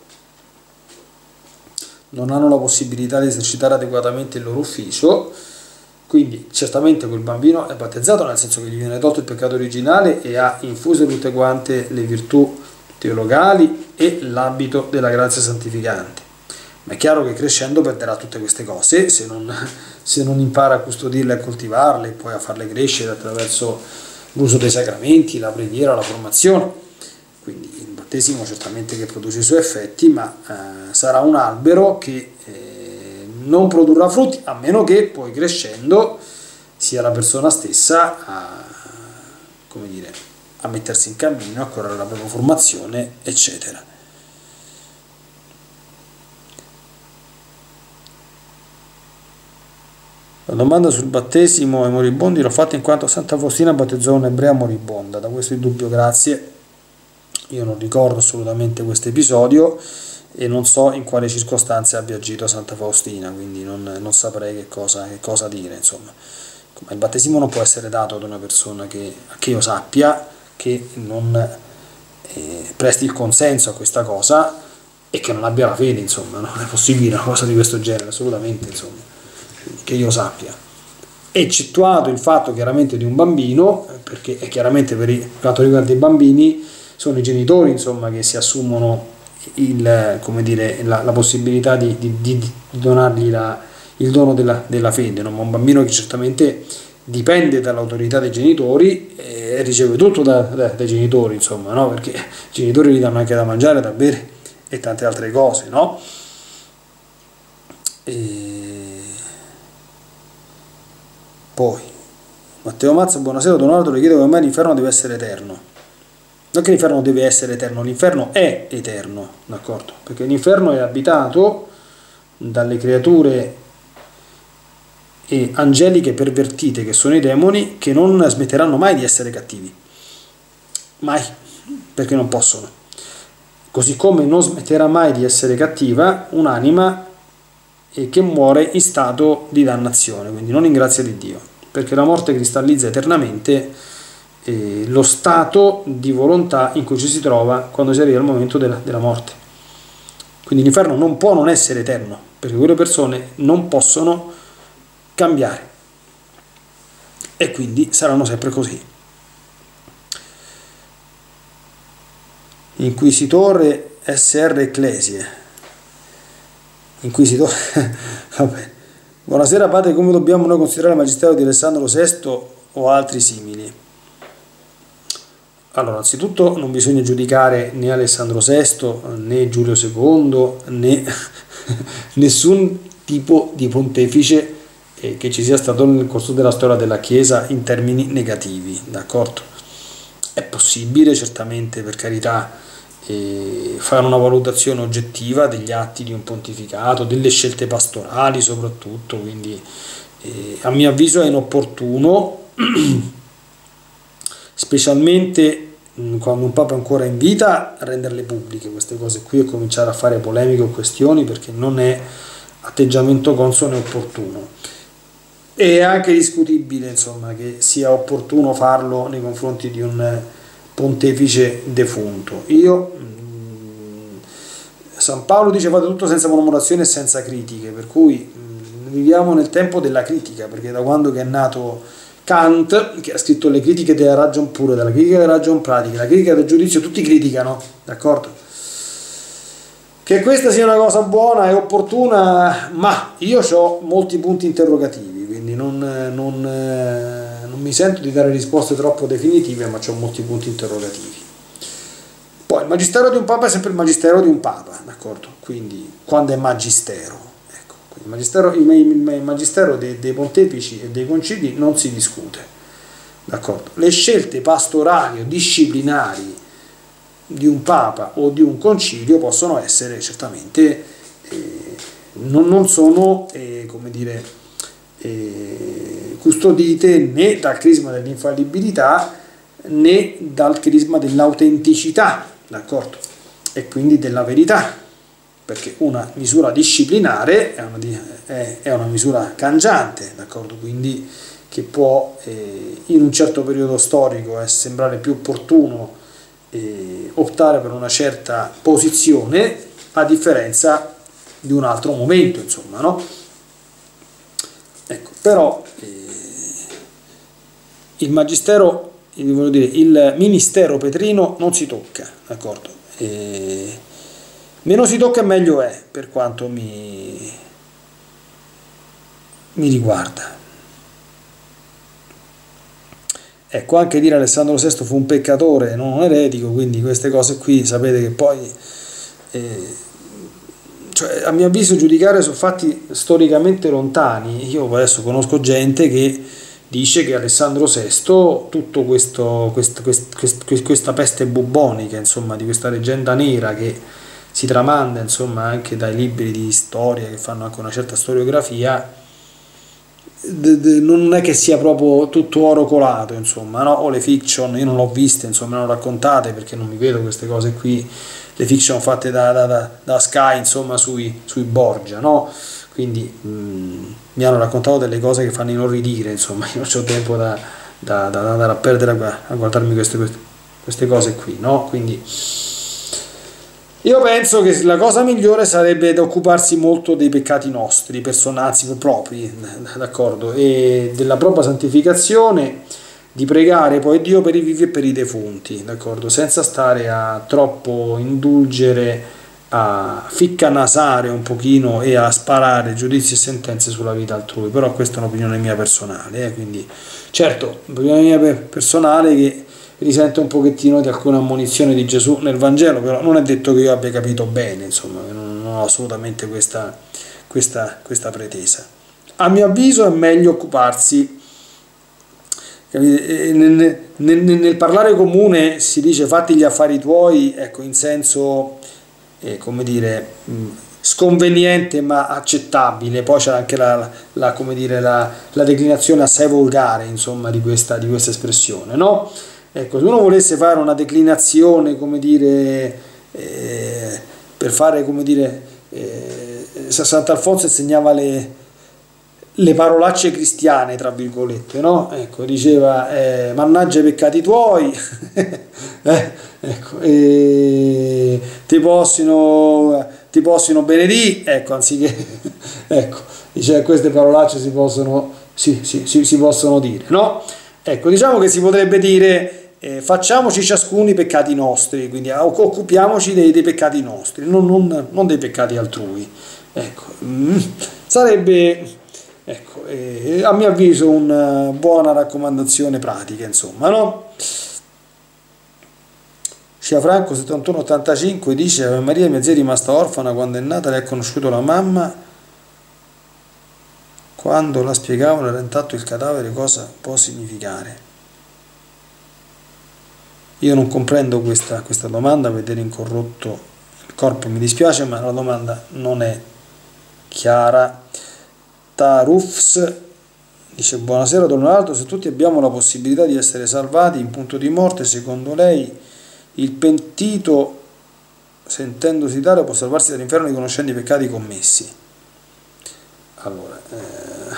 non hanno la possibilità di esercitare adeguatamente il loro ufficio, quindi certamente quel bambino è battezzato, nel senso che gli viene tolto il peccato originale e ha infuse tutte quante le virtù teologali e l'abito della grazia santificante, ma è chiaro che crescendo perderà tutte queste cose se non, se non impara a custodirle e a coltivarle, e poi a farle crescere attraverso l'uso dei sacramenti, la preghiera, la formazione. Quindi il battesimo certamente che produce i suoi effetti, ma eh, sarà un albero che eh, non produrrà frutti, a meno che poi crescendo sia la persona stessa a, come dire, a mettersi in cammino, a correre la propria formazione, eccetera. La domanda sul battesimo ai moribondi l'ho fatta in quanto Santa Faustina battezzò un'ebrea moribonda. Da questo il dubbio, grazie. Io non ricordo assolutamente questo episodio e non so in quale circostanze abbia agito Santa Faustina, quindi non, non saprei che cosa, che cosa dire, insomma. Il battesimo non può essere dato ad una persona che, che io sappia, che non eh, presti il consenso a questa cosa e che non abbia la fede, insomma. Non è possibile una cosa di questo genere, assolutamente, insomma, che io sappia. Eccettuato il fatto chiaramente di un bambino, perché è chiaramente per quanto riguarda i bambini sono i genitori, insomma, che si assumono il, come dire, la, la possibilità di, di, di donargli la, il dono della, della fede, no? Ma un bambino che certamente dipende dall'autorità dei genitori e riceve tutto da, da, dai genitori, insomma, no? Perché i genitori gli danno anche da mangiare, da bere e tante altre cose, no? E poi Matteo Mazza, buonasera Donaldo, le chiedo come mai l'inferno deve essere eterno. Non che l'inferno deve essere eterno, l'inferno è eterno, d'accordo? Perché l'inferno è abitato dalle creature e angeliche pervertite, che sono i demoni, che non smetteranno mai di essere cattivi. Mai, perché non possono. Così come non smetterà mai di essere cattiva un'anima che muore in stato di dannazione, quindi non in grazia di Dio, perché la morte cristallizza eternamente Eh, lo stato di volontà in cui ci si trova quando si arriva al momento della, della morte. Quindi l'inferno non può non essere eterno, perché quelle persone non possono cambiare e quindi saranno sempre così. Inquisitore S R Ecclesie, Inquisitore vabbè. Buonasera padre, come dobbiamo noi considerare il magistero di Alessandro sesto o altri simili? Allora, anzitutto non bisogna giudicare né Alessandro sesto né Giulio secondo né nessun tipo di pontefice eh, che ci sia stato nel corso della storia della Chiesa in termini negativi, d'accordo? È possibile certamente, per carità, eh, fare una valutazione oggettiva degli atti di un pontificato, delle scelte pastorali soprattutto, quindi eh, a mio avviso è inopportuno specialmente quando un Papa è ancora in vita, renderle pubbliche queste cose qui e cominciare a fare polemiche o questioni, perché non è atteggiamento consono e opportuno. È anche discutibile, insomma, che sia opportuno farlo nei confronti di un pontefice defunto. Io San Paolo dice fate tutto senza murmurazione e senza critiche, per cui mh, viviamo nel tempo della critica, perché da quando che è nato Kant, che ha scritto le critiche della ragion pura, della critica della ragion pratica, la critica del giudizio, tutti criticano, d'accordo? Che questa sia una cosa buona e opportuna, ma io ho molti punti interrogativi, quindi non, non, non mi sento di dare risposte troppo definitive, ma ho molti punti interrogativi. Poi il magistero di un papa è sempre il magistero di un papa, d'accordo? Quindi quando è magistero, il magistero, il magistero dei, dei pontefici e dei concili non si discute, d'accordo? Le scelte pastorali o disciplinari di un papa o di un concilio possono essere certamente eh, non, non sono eh, come dire eh, custodite né dal crisma dell'infallibilità né dal crisma dell'autenticità, d'accordo? E quindi della verità, perché una misura disciplinare è una, è, è una misura cangiante, d'accordo? Quindi che può eh, in un certo periodo storico eh, sembrare più opportuno eh, optare per una certa posizione a differenza di un altro momento, insomma, no? Ecco, però eh, il magistero, voglio dire, il ministero petrino non si tocca, d'accordo? Eh, meno si tocca meglio è, per quanto mi, mi riguarda. Ecco, anche dire Alessandro sesto fu un peccatore, non un eretico, quindi queste cose qui sapete che poi, eh, cioè, a mio avviso, giudicare su fatti storicamente lontani, io adesso conosco gente che dice che Alessandro sesto, tutto questo, quest, quest, quest, questa peste bubbonica, insomma, di questa leggenda nera che si tramanda, insomma, anche dai libri di storia che fanno anche una certa storiografia, non è che sia proprio tutto oro colato, insomma, no? O le fiction, io non l'ho viste, insomma, me le ho raccontate perché non mi vedo queste cose qui, le fiction fatte da, da, da, da Sky, insomma, sui, sui Borgia, no? Quindi mh, mi hanno raccontato delle cose che fanno inorridire, insomma, io non ho tempo da, da, da, da andare a perdere a, a guardarmi queste, queste cose qui, no? Quindi io penso che la cosa migliore sarebbe da occuparsi molto dei peccati nostri, personali, propri, d'accordo, e della propria santificazione, di pregare poi Dio per i vivi e per i defunti, d'accordo, senza stare a troppo indulgere, a ficcanasare un pochino e a sparare giudizi e sentenze sulla vita altrui. Però questa è un'opinione mia personale, eh? Quindi certo, un'opinione mia personale che risente un pochettino di alcune ammonizioni di Gesù nel Vangelo, però non è detto che io abbia capito bene, insomma, non ho assolutamente questa, questa, questa pretesa. A mio avviso è meglio occuparsi, capite? Nel, nel, nel parlare comune si dice fatti gli affari tuoi, ecco, in senso, eh, come dire, sconveniente ma accettabile. Poi c'è anche la, la, come dire, la, la declinazione assai volgare, insomma, di questa, di questa espressione, no? Ecco, se uno volesse fare una declinazione, come dire, eh, per fare, come dire, eh, Sant'Alfonso insegnava le, le parolacce cristiane, tra virgolette, no? Ecco, diceva, eh, mannaggia i peccati tuoi, eh, ecco, eh, ti possino, ti possino benedì, ecco, anziché, ecco, dice, queste parolacce si possono, sì, sì, sì, si possono dire, no? Ecco, diciamo che si potrebbe dire, eh, facciamoci ciascuno i peccati nostri, quindi occupiamoci dei, dei peccati nostri, non, non, non dei peccati altrui. Ecco, mm, sarebbe, ecco, eh, a mio avviso, una buona raccomandazione pratica, insomma, no? Sciafranco settantuno ottantacinque dice: Ave Maria, mia zia è rimasta orfana quando è nata, lei ha conosciuto la mamma. Quando la spiegavano era intatto il cadavere, cosa può significare? Io non comprendo questa, questa domanda, vedere incorrotto il corpo mi dispiace, ma la domanda non è chiara. Tarufs dice: buonasera Don Leonardo, se tutti abbiamo la possibilità di essere salvati in punto di morte, secondo lei il pentito, sentendosi tale, può salvarsi dall'inferno riconoscendo i peccati commessi? Allora, eh,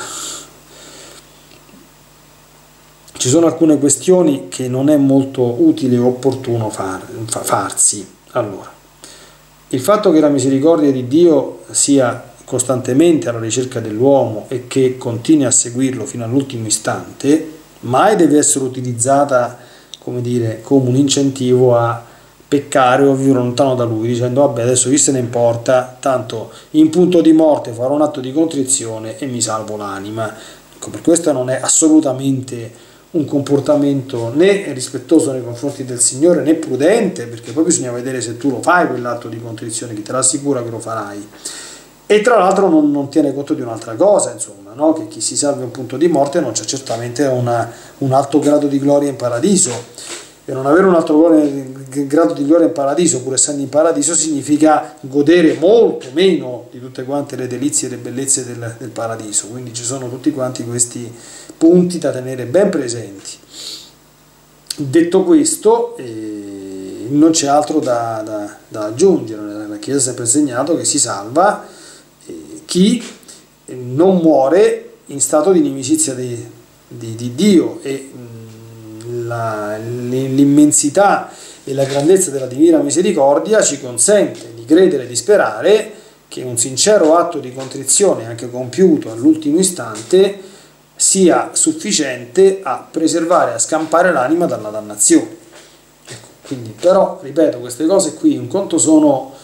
ci sono alcune questioni che non è molto utile o opportuno far, farsi. Allora, il fatto che la misericordia di Dio sia costantemente alla ricerca dell'uomo e che continui a seguirlo fino all'ultimo istante, mai deve essere utilizzata, come dire, come un incentivo a peccare o vivere lontano da lui, dicendo vabbè, adesso chi se ne importa, tanto in punto di morte farò un atto di contrizione e mi salvo l'anima. Ecco, per questo non è assolutamente un comportamento né rispettoso nei confronti del Signore né prudente, perché poi bisogna vedere se tu lo fai quell'atto di contrizione, chi te l'assicura che lo farai. E tra l'altro non, non tiene conto di un'altra cosa, insomma, no? Che chi si salva in punto di morte non c'è certamente una, un alto grado di gloria in paradiso, e non avere un alto grado di gloria in paradiso, pur essendo in paradiso, significa godere molto meno di tutte quante le delizie e le bellezze del, del paradiso. Quindi ci sono tutti quanti questi punti da tenere ben presenti. Detto questo, eh, non c'è altro da, da, da aggiungere. La Chiesa ha sempre insegnato che si salva eh, chi non muore in stato di inimicizia di, di, di Dio, e La, l'immensità e la grandezza della divina misericordia ci consente di credere e di sperare che un sincero atto di contrizione, anche compiuto all'ultimo istante, sia sufficiente a preservare, a scampare l'anima dalla dannazione. Ecco, quindi, però, ripeto, queste cose qui un conto sono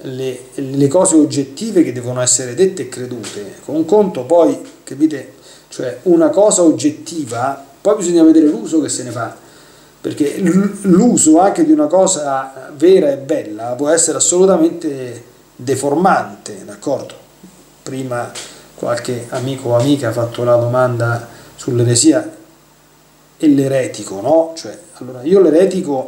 le, le cose oggettive che devono essere dette e credute. Con un conto poi, capite, cioè una cosa oggettiva, poi bisogna vedere l'uso che se ne fa, perché l'uso anche di una cosa vera e bella può essere assolutamente deformante, d'accordo? Prima qualche amico o amica ha fatto la domanda sull'eresia e l'eretico, no? Cioè, allora io l'eretico,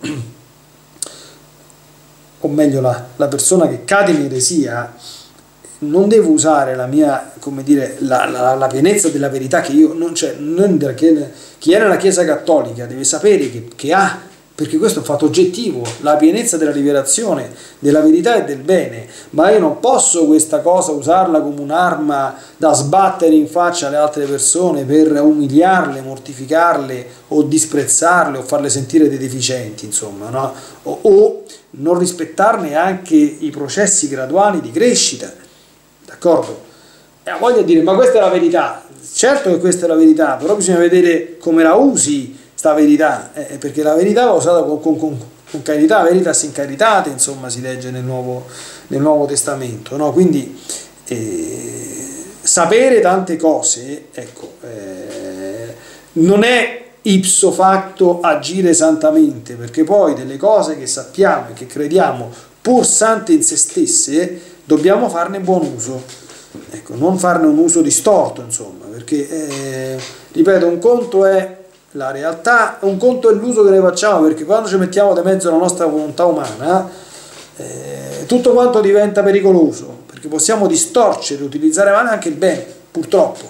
o meglio la, la persona che cade in eresia, non devo usare la mia, come dire, la, la, la pienezza della verità che io, non, cioè, non, che, chi è nella Chiesa Cattolica deve sapere che, che ha, perché questo è un fatto oggettivo, la pienezza della rivelazione, della verità e del bene, ma io non posso questa cosa usarla come un'arma da sbattere in faccia alle altre persone per umiliarle, mortificarle o disprezzarle o farle sentire dei deficienti, insomma, no? O, o non rispettarne anche i processi graduali di crescita, d'accordo? E ha voglia di dire, ma questa è la verità, certo che questa è la verità, però bisogna vedere come la usi sta verità, eh, perché la verità va usata con, con, con, con carità, veritas in caritate, insomma, si legge nel Nuovo, nel Nuovo Testamento, no? Quindi eh, sapere tante cose, ecco, eh, non è ipso facto agire santamente, perché poi delle cose che sappiamo e che crediamo pur sante in se stesse dobbiamo farne buon uso, ecco, non farne un uso distorto, insomma, perché eh, ripeto, un conto è la realtà, un conto è l'uso che ne facciamo, perché quando ci mettiamo di mezzo la nostra volontà umana eh, tutto quanto diventa pericoloso, perché possiamo distorcere, utilizzare male anche il bene, purtroppo.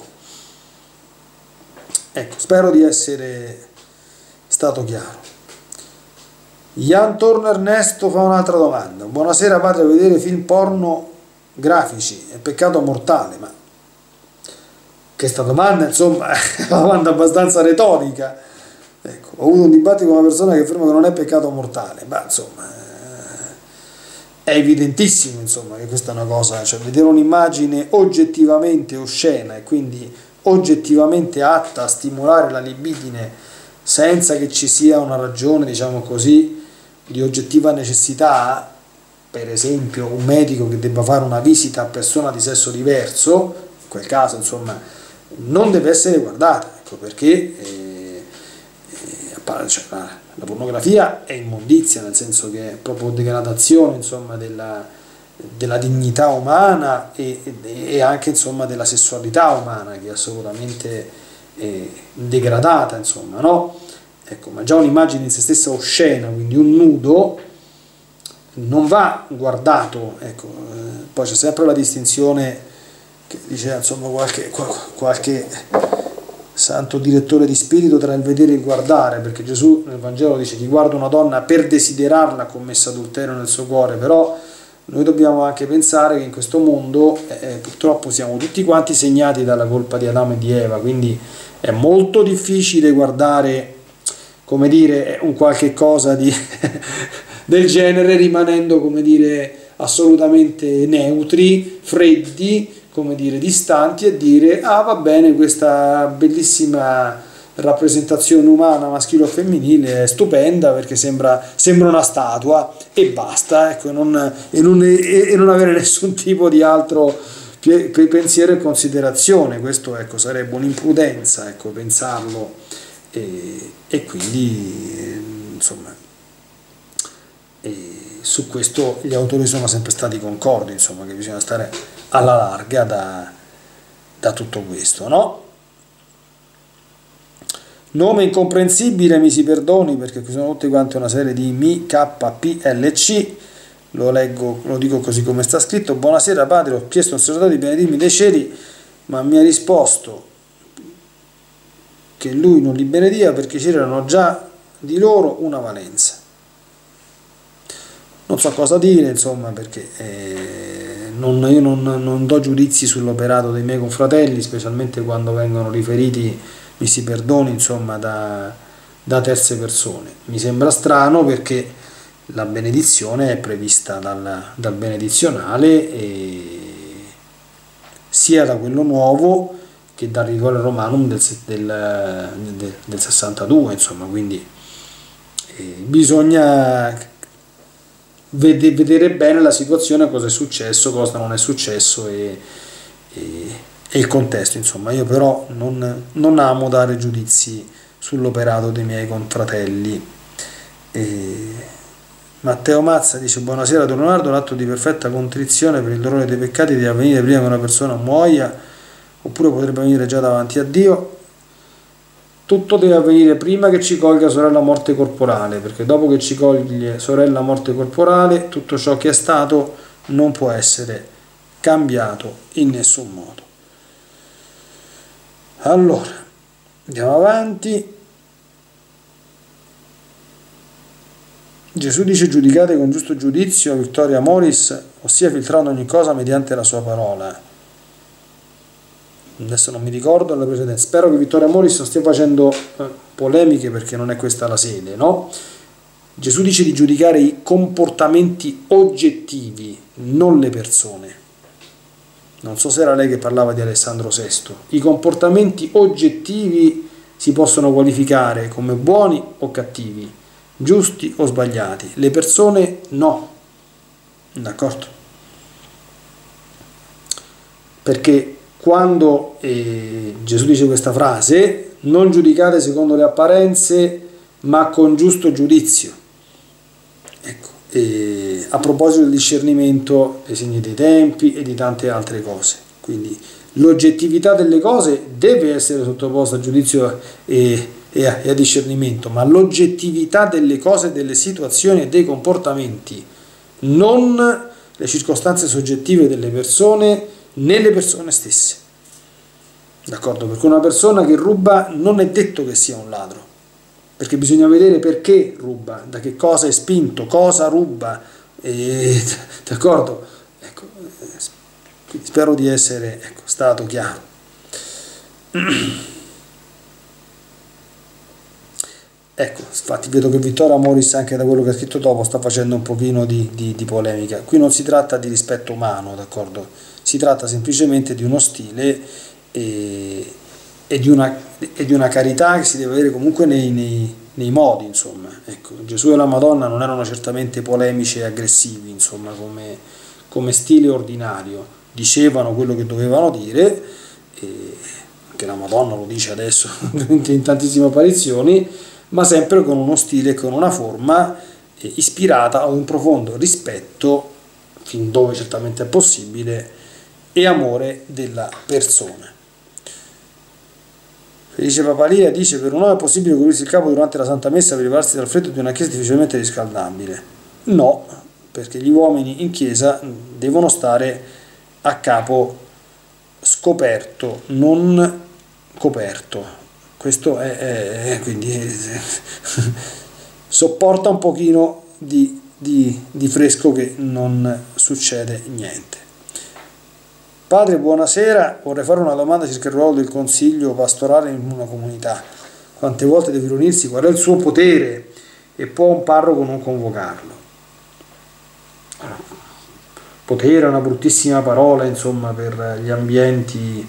Ecco, spero di essere stato chiaro. Jan Torno Ernesto fa un'altra domanda. Buonasera padre, vedere film porno grafici è peccato mortale? Ma questa domanda, insomma, è una domanda abbastanza retorica. Ecco, ho avuto un dibattito con una persona che afferma che non è peccato mortale, ma insomma è evidentissimo, insomma, che questa è una cosa, cioè vedere un'immagine oggettivamente oscena e quindi oggettivamente atta a stimolare la libidine senza che ci sia una ragione, diciamo così, di oggettiva necessità, per esempio un medico che debba fare una visita a persona di sesso diverso, in quel caso, insomma, non deve essere guardata, ecco, perché eh, eh, cioè, la, la pornografia è immondizia, nel senso che è proprio degradazione, insomma, della, della dignità umana e, e anche, insomma, della sessualità umana, che è assolutamente eh, degradata, insomma, no? Ecco, ma già un'immagine in se stessa oscena, quindi un nudo, non va guardato, ecco. Eh, poi c'è sempre la distinzione che dice, insomma, qualche, qualche santo direttore di spirito tra il vedere e il guardare, perché Gesù nel Vangelo dice chi guarda una donna per desiderarla ha commesso adulterio nel suo cuore, però noi dobbiamo anche pensare che in questo mondo eh, purtroppo siamo tutti quanti segnati dalla colpa di Adamo e di Eva, quindi è molto difficile guardare, come dire, un qualche cosa di del genere rimanendo, come dire, assolutamente neutri, freddi, come dire, distanti, e dire ah va bene, questa bellissima rappresentazione umana maschile o femminile è stupenda perché sembra, sembra una statua e basta, ecco, e non, e, non, e non avere nessun tipo di altro pensiero e considerazione. Questo, ecco, sarebbe un'imprudenza, ecco, pensarlo, e, e quindi eh, insomma e su questo gli autori sono sempre stati concordi, insomma, che bisogna stare alla larga da, da tutto questo, no? Nome incomprensibile, mi si perdoni, perché qui sono tutti quanti una serie di M K P L C, lo leggo, lo dico così come sta scritto. Buonasera padre, ho chiesto a un sacerdote di benedirmi dei cieli, ma mi ha risposto che lui non li benediva perché c'erano già di loro una valenza. Non so cosa dire, insomma, perché eh, non, io non, non do giudizi sull'operato dei miei confratelli, specialmente quando vengono riferiti, mi si perdoni, insomma, da, da terze persone. Mi sembra strano perché la benedizione è prevista dal, dal benedizionale, e sia da quello nuovo che dal Rituale Romanum del, del, del, del sessantadue, insomma, quindi eh, bisogna vede, vedere bene la situazione, cosa è successo, cosa non è successo e, e, e il contesto, insomma. Io però non, non amo dare giudizi sull'operato dei miei confratelli. E Matteo Mazza dice: buonasera Don Leonardo, l'atto di perfetta contrizione per il dolore dei peccati deve avvenire prima che una persona muoia, oppure potrebbe avvenire già davanti a Dio? Tutto deve avvenire prima che ci colga sorella morte corporale, perché dopo che ci coglie sorella morte corporale, tutto ciò che è stato non può essere cambiato in nessun modo. Allora, andiamo avanti. Gesù dice: giudicate con giusto giudizio, Victoria Moris, ossia filtrando ogni cosa mediante la sua parola. Adesso non mi ricordo la precedenza. Spero che Vittoria Moris non stia facendo eh, polemiche, perché non è questa la sede, no? Gesù dice di giudicare i comportamenti oggettivi, non le persone. Non so se era lei che parlava di Alessandro sesto. I comportamenti oggettivi si possono qualificare come buoni o cattivi, giusti o sbagliati. Le persone no. D'accordo? Perché quando eh, Gesù dice questa frase, non giudicate secondo le apparenze, ma con giusto giudizio. Ecco, e a proposito del discernimento dei segni dei tempi e di tante altre cose. Quindi l'oggettività delle cose deve essere sottoposta a giudizio e, e, a, e a discernimento, ma l'oggettività delle cose, delle situazioni e dei comportamenti, non le circostanze soggettive delle persone, nelle persone stesse. D'accordo? Perché una persona che ruba non è detto che sia un ladro, perché bisogna vedere perché ruba, da che cosa è spinto, cosa ruba, e, d'accordo? Ecco, quindi spero di essere ecco, stato chiaro. Ecco, infatti vedo che Vittoria Moris, anche da quello che ha scritto dopo, sta facendo un pochino di, di, di polemica. Qui non si tratta di rispetto umano, d'accordo? Si tratta semplicemente di uno stile e, e, di, una, e di una carità che si deve avere comunque nei, nei, nei modi, insomma. Ecco, Gesù e la Madonna non erano certamente polemici e aggressivi, insomma, come, come stile ordinario. Dicevano quello che dovevano dire, e anche la Madonna lo dice adesso in tantissime apparizioni, ma sempre con uno stile e con una forma eh, ispirata a un profondo rispetto, fin dove certamente è possibile, e amore della persona. Felice Papalia dice: per un uomo è possibile coprirsi il capo durante la Santa Messa per ripararsi dal freddo di una chiesa difficilmente riscaldabile? No, perché gli uomini in chiesa devono stare a capo scoperto, non coperto. Questo è, è, è quindi è, sopporta un pochino di, di, di fresco, che non succede niente. Padre, buonasera, vorrei fare una domanda circa il ruolo del consiglio pastorale in una comunità. Quante volte deve riunirsi? Qual è il suo potere? E può un parroco non convocarlo? Potere è una bruttissima parola, insomma, per gli ambienti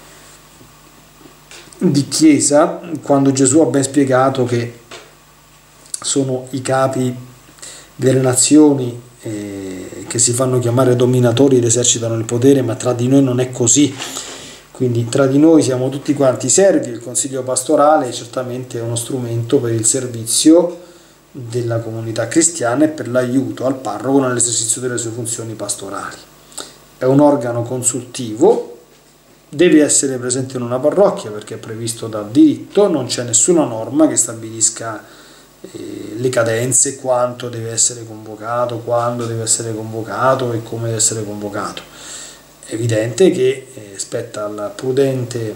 di chiesa, quando Gesù ha ben spiegato che sono i capi delle nazioni eh, che si fanno chiamare dominatori ed esercitano il potere, ma tra di noi non è così. Quindi tra di noi siamo tutti quanti servi. Il consiglio pastorale certamente è uno strumento per il servizio della comunità cristiana e per l'aiuto al parroco nell'esercizio delle sue funzioni pastorali. È un organo consultivo, deve essere presente in una parrocchia perché è previsto dal diritto, non c'è nessuna norma che stabilisca eh, le cadenze, quanto deve essere convocato, quando deve essere convocato e come deve essere convocato. È evidente che eh, spetta al prudente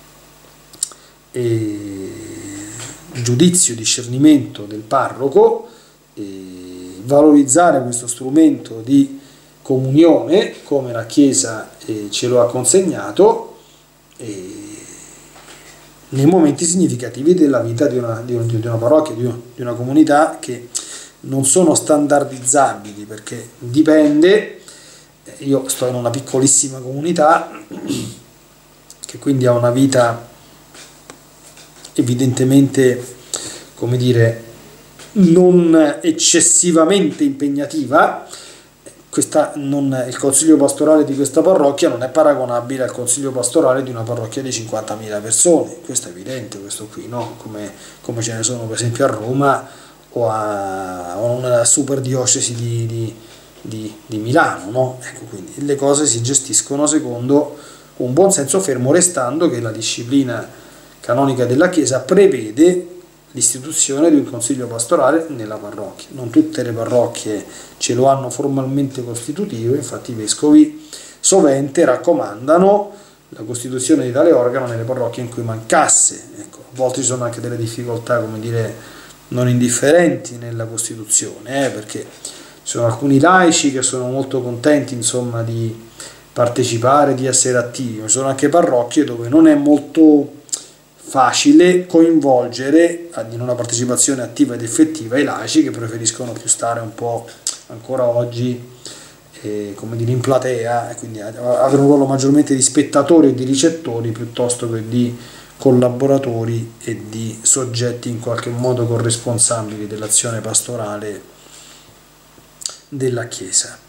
eh, giudizio, discernimento del parroco eh, valorizzare questo strumento di comunione come la Chiesa eh, ce lo ha consegnato eh, nei momenti significativi della vita di una, di una, di una parrocchia, di una, di una comunità, che non sono standardizzabili, perché dipende. Io sto in una piccolissima comunità che quindi ha una vita evidentemente, come dire, non eccessivamente impegnativa. Questa non, il consiglio pastorale di questa parrocchia non è paragonabile al consiglio pastorale di una parrocchia di cinquantamila persone, questo è evidente, questo qui, no? Come, come ce ne sono per esempio a Roma o a, o una super diocesi di, di, di, di Milano, no? Ecco, quindi le cose si gestiscono secondo un buon senso, fermo restando che la disciplina canonica della Chiesa prevede l'istituzione di un consiglio pastorale nella parrocchia. Non tutte le parrocchie ce lo hanno formalmente costitutivo, infatti i vescovi sovente raccomandano la costituzione di tale organo nelle parrocchie in cui mancasse. Ecco, a volte ci sono anche delle difficoltà, come dire, non indifferenti nella costituzione, eh, perché ci sono alcuni laici che sono molto contenti, insomma, di partecipare, di essere attivi, ma ci sono anche parrocchie dove non è molto facile coinvolgere in una partecipazione attiva ed effettiva i laici, che preferiscono più stare un po' ancora oggi eh, come dire in platea, e quindi avere un ruolo maggiormente di spettatori e di ricettori piuttosto che di collaboratori e di soggetti in qualche modo corresponsabili dell'azione pastorale della Chiesa.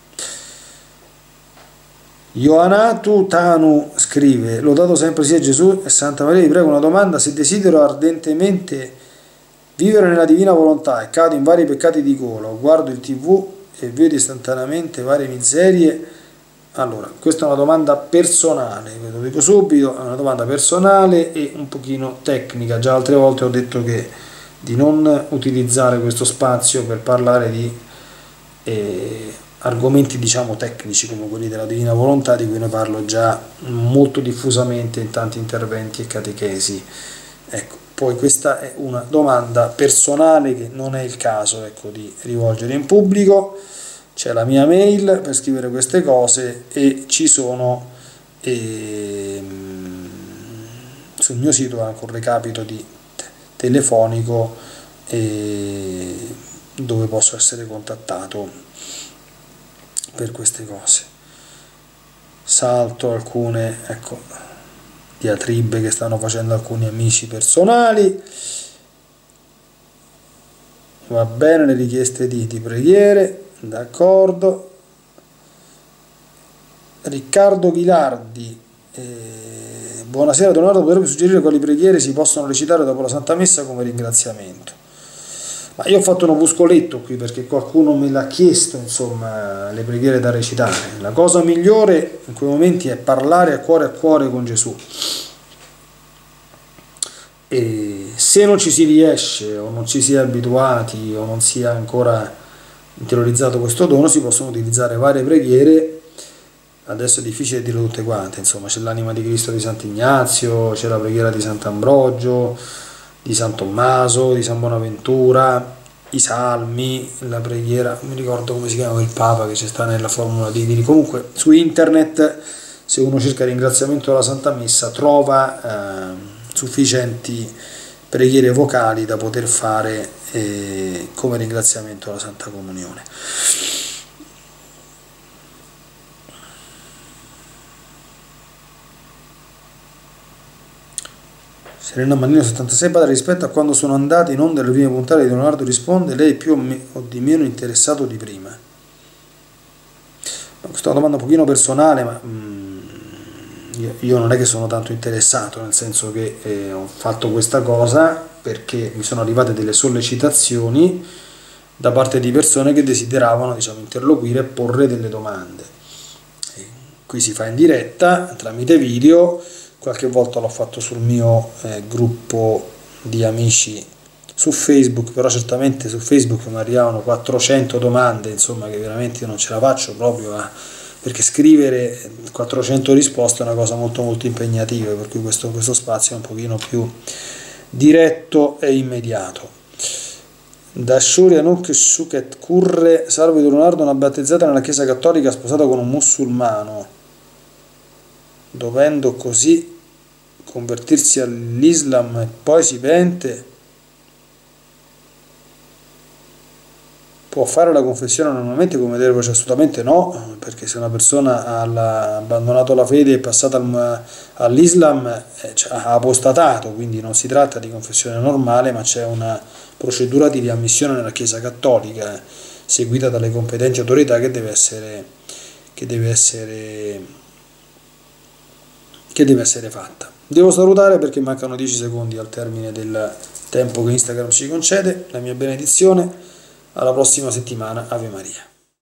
Ioannatu Tanu scrive: lodato sempre sia Gesù e Santa Maria, vi prego una domanda: se desidero ardentemente vivere nella divina volontà e cado in vari peccati di gola, o guardo il tv e vedo istantaneamente varie miserie, allora questa è una domanda personale, ve lo dico subito, è una domanda personale e un pochino tecnica. Già altre volte ho detto che di non utilizzare questo spazio per parlare di eh, argomenti diciamo tecnici come quelli della divina volontà, di cui ne parlo già molto diffusamente in tanti interventi e catechesi. Ecco, poi questa è una domanda personale che non è il caso, ecco, di rivolgere in pubblico. C'è la mia mail per scrivere queste cose e ci sono ehm, sul mio sito anche un recapito di telefonico eh, dove posso essere contattato per queste cose. Salto alcune, ecco, diatribe che stanno facendo alcuni amici personali. Va bene, le richieste di, di preghiere, d'accordo. Riccardo Ghilardi, eh, buonasera Leonardo, potrebbe suggerire quali preghiere si possono recitare dopo la Santa Messa come ringraziamento? Ma io ho fatto un opuscoletto qui perché qualcuno me l'ha chiesto, insomma, le preghiere da recitare. La cosa migliore in quei momenti è parlare a cuore a cuore con Gesù. E se non ci si riesce, o non ci si è abituati, o non si è ancora interiorizzato questo dono, si possono utilizzare varie preghiere. Adesso è difficile dirle tutte quante, insomma, c'è l'anima di Cristo di Sant'Ignazio, c'è la preghiera di Sant'Ambrogio, di San Tommaso, di San Bonaventura, i salmi, la preghiera, non mi ricordo come si chiama il Papa che ci sta nella formula di, di comunque su internet, se uno cerca ringraziamento alla Santa Messa trova eh, sufficienti preghiere vocali da poter fare eh, come ringraziamento alla Santa Comunione. Serena Mannino settantasei, padre, rispetto a quando sono andate in onda le prime puntate di Leonardo risponde, lei è più o, me, o di meno interessato di prima? Questa è una domanda un pochino personale, ma mm, io, io non è che sono tanto interessato, nel senso che eh, ho fatto questa cosa perché mi sono arrivate delle sollecitazioni da parte di persone che desideravano, diciamo, interloquire e porre delle domande. E qui si fa in diretta tramite video. Qualche volta l'ho fatto sul mio eh, gruppo di amici su Facebook, però certamente su Facebook mi arrivavano quattrocento domande, insomma, che veramente io non ce la faccio proprio a, perché scrivere quattrocento risposte è una cosa molto molto impegnativa, per cui questo, questo spazio è un pochino più diretto e immediato. Da Shuria Nuk Shuket Kurre, salve Leonardo, una battezzata nella Chiesa Cattolica sposata con un musulmano, dovendo così convertirsi all'Islam e poi si pente? Può fare la confessione normalmente come etereo? Assolutamente no, perché se una persona ha abbandonato la fede e è passata al, all'Islam, eh, cioè, ha apostatato, quindi non si tratta di confessione normale, ma c'è una procedura di riammissione nella Chiesa Cattolica, eh, seguita dalle competenti autorità, che deve essere, che deve essere, che deve essere fatta. Devo salutare perché mancano dieci secondi al termine del tempo che Instagram ci concede. La mia benedizione. Alla prossima settimana. Ave Maria.